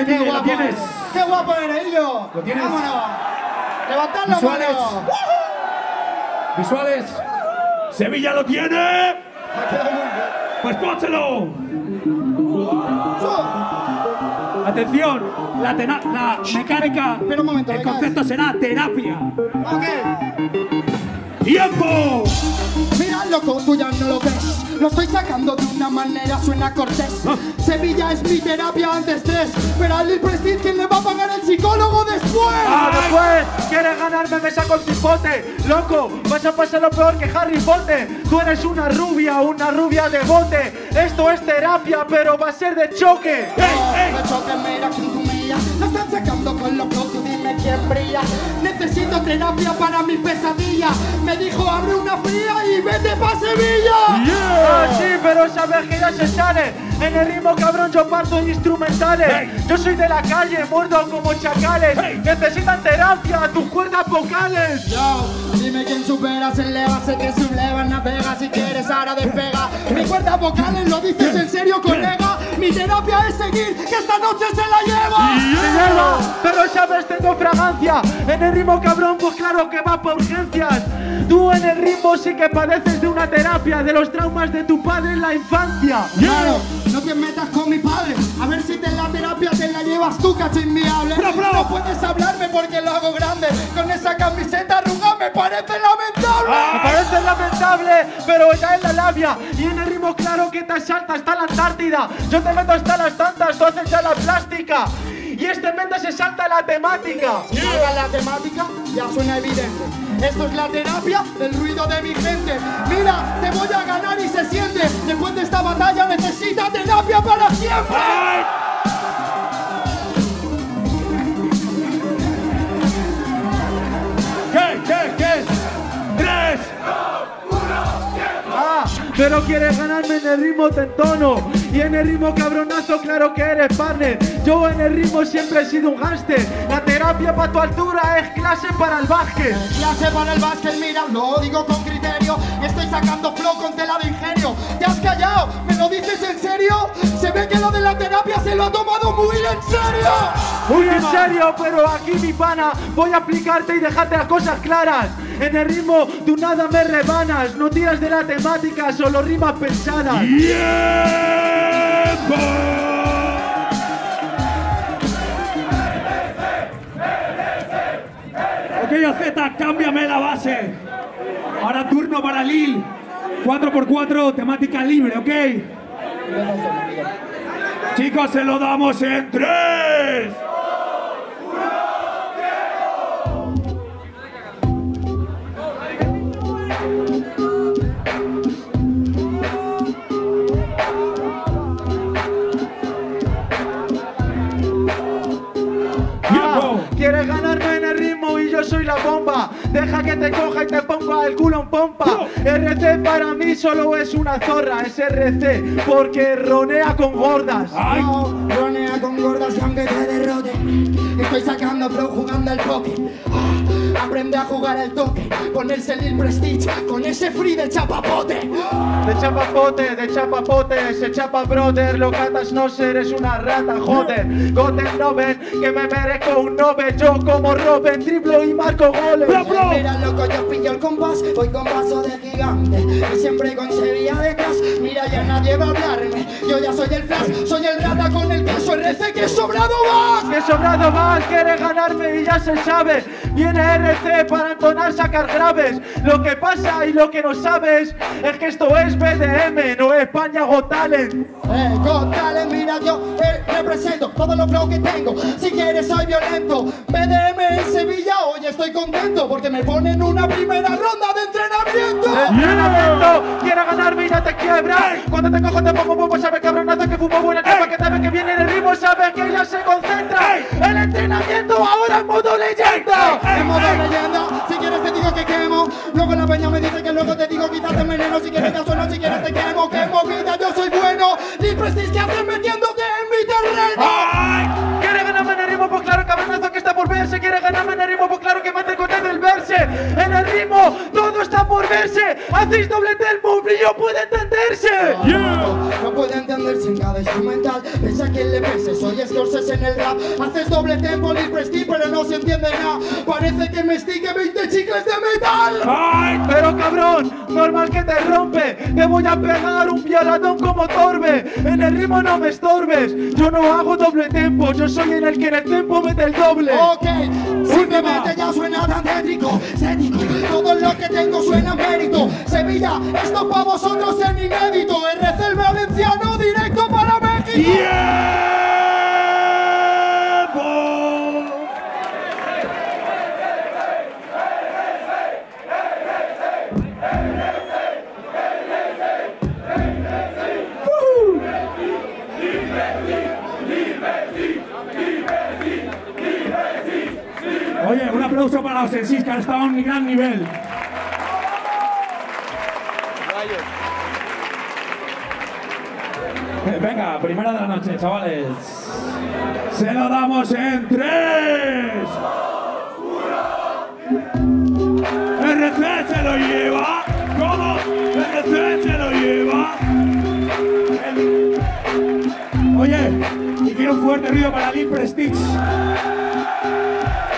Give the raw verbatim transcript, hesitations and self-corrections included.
¿Qué, Qué ¿Lo guapo tienes? eres. Qué guapo eres, Illo. ¿Lo tienes? Vámonos. Levantad la Visuales. mano. Visuales. Sevilla lo tiene. Ha quedado muy bien. Pues pónselo. Su- Atención, la, tena- la mecánica. Espera un momento, El venga. concepto será terapia. Ok. ¡Tiempo! Mira, loco, tú ya no lo ves. Lo estoy sacando de una manera, suena cortés. Sevilla es mi terapia anti-estrés. Pero al Lil Prestige, ¿quién le va a pagar el psicólogo después? Ah, después, quieres ganarme, me saco el cipote. Loco, vas a pasar lo peor que Harry Potter. Tú eres una rubia, una rubia de bote. Esto es terapia, pero va a ser de choque. ¡Ey, de choque, mira, con tu mía! Lo están sacando con los flow, tú dime quién brilla. Necesito terapia para mi pesadilla. Me dijo, abre una fría y vete pa' Sevilla. Ah, sí, pero sabes que ya se sale. En el ritmo, cabrón, yo parto en instrumentales. Hey. Yo soy de la calle, muerdo como chacales. Hey. Necesitan terapia, tus cuerdas vocales. Yo, dime quién supera, se eleva, sé que subleva, navega, si quieres ahora despega. Mi cuerdas vocales, ¿lo dices en serio, colega? Mi terapia es seguir, que esta noche se la lleva. Me llevo, pero sabes, tengo fragancia. En el ritmo, cabrón, pues claro que va por urgencias. Tú en el ritmo sí que padeces de una terapia, de los traumas de tu padre en la infancia. Claro, no te metas con mi padre, a ver si te la terapia te la llevas tú, cacho inviable. Bro, bro. No puedes hablarme porque lo hago grande. Con esa camiseta arrugada me parece lamentable. Me parece lamentable, pero ya en la labia. Y en el ritmo claro que te asalta hasta la Antártida. Yo te meto hasta las tantas, tú haces ya la plástica. Y este mente se salta la temática. Si salga la temática, ya suena evidente. Esto es la terapia del ruido de mi gente. Mira, te voy a ganar y se siente. Después de esta batalla necesita terapia para siempre. ¡Ay! ¿Qué? ¿Qué? ¿Qué? ¡Tres! Ah, pero quieres ganarme en el ritmo te entono. Y en el ritmo cabronazo claro que eres partner. Yo en el ritmo siempre he sido un gángster. La terapia para tu altura es clase para el básquet. Clase para el básquet, mira, lo digo con criterio. Estoy sacando flow con tela de ingenio. ¿Te has callado? ¿Me lo dices en serio? Se ve que lo de la terapia se lo ha tomado muy en serio. Muy en serio, pero aquí mi pana voy a aplicarte y dejarte las cosas claras. En el ritmo tú nada me rebanas. No tiras de la temática, solo rimas pensadas. ¡Tiempo! Ok, Z, cámbiame la base. Ahora turno para Lil. cuatro por cuatro, temática libre, ¿ok? Chicos, se lo damos en tres. Quieres ganarme en el ritmo y yo soy la bomba. Deja que te coja y te ponga el culo en pompa. R C para mí solo es una zorra. Es R C porque ronea con gordas. Ay. No, ronea con gordas y aunque te derrote. Estoy sacando flow jugando al póker. Ah, aprende a jugar al toque. Ponerse Lil Prestige con ese free de chapapote. De chapapote, de chapapote, se chapa brother. Lo catas no ser, eres una rata, joder. Goten no ven que me merezco un Nobel. Yo como Robin driblo y marco goles. Bro, bro. Mira loco, yo pillo el compás. Voy con paso de gigante y siempre con Sevilla detrás. Mira, ya nadie va a hablarme. Yo ya soy el flash, soy el rata con el queso R C que sobrado vas. Que sobrado vas, quieres ganarme y ya se sabe. Viene R C para entonar, sacar graves. Lo que pasa y lo que no sabes es que esto es B D M, no es España Got Talent. Eh, Got Talent, mira yo eh, represento todos los flow que tengo. Si quieres soy violento. B D M en Sevilla, hoy estoy contento porque me ponen una primera ronda de entrenamiento. Entrenamiento, quieres ganarme y ya te quiebra. Cuando te cojo te pongo bombo, sabes cabronazo que fumo buena capa, que sabes que viene el ritmo, sabes que ya se concentra. El entrenamiento ahora en modo leyenda. En modo leyenda, si quieres te digo que quemo. Luego la peña me dice que luego te digo quítate veneno. Si quieres te sueno, si quieres te quemo. Quemo vida, yo soy bueno. Lil Prestige, ¿qué haces metiéndote en mi terreno? ¡Ay! ¿Quieres ganarme en el ritmo? Pues claro, cabronazo que está por ver. Si quieres ganarme en el ritmo, pues claro que mete el contenido. del verse. En el ritmo todo está por verse. Hacéis doble tempo, un brillo puede entenderse. No, no puede entenderse en cada instrumental. Piensa que le pese, soy Scorsese en el rap. Haces doble tempo, Lil Prestige, pero no se entiende nada. Parece que me estique veinte chicles de metal. ¡Ay! Pero cabrón, normal que te rompe. Te voy a pegar un violadón como Torbe. En el ritmo no me estorbes. Yo no hago doble tempo, yo soy en el que en el tempo mete el doble. Ok, simplemente ya suena tan tétrico, cético. Todo lo que tengo suena mérito. Sevilla, esto para vosotros es inédito. R C el valenciano directo para México. ¡Tiempo! Oye, un aplauso para los Sensis que han estado a un gran nivel. Eh, Venga, primera de la noche, chavales. Se lo damos en tres. R C se lo lleva. ¿Cómo? R C se lo lleva. El- Oye, y quiero un fuerte ruido para Lil Prestige.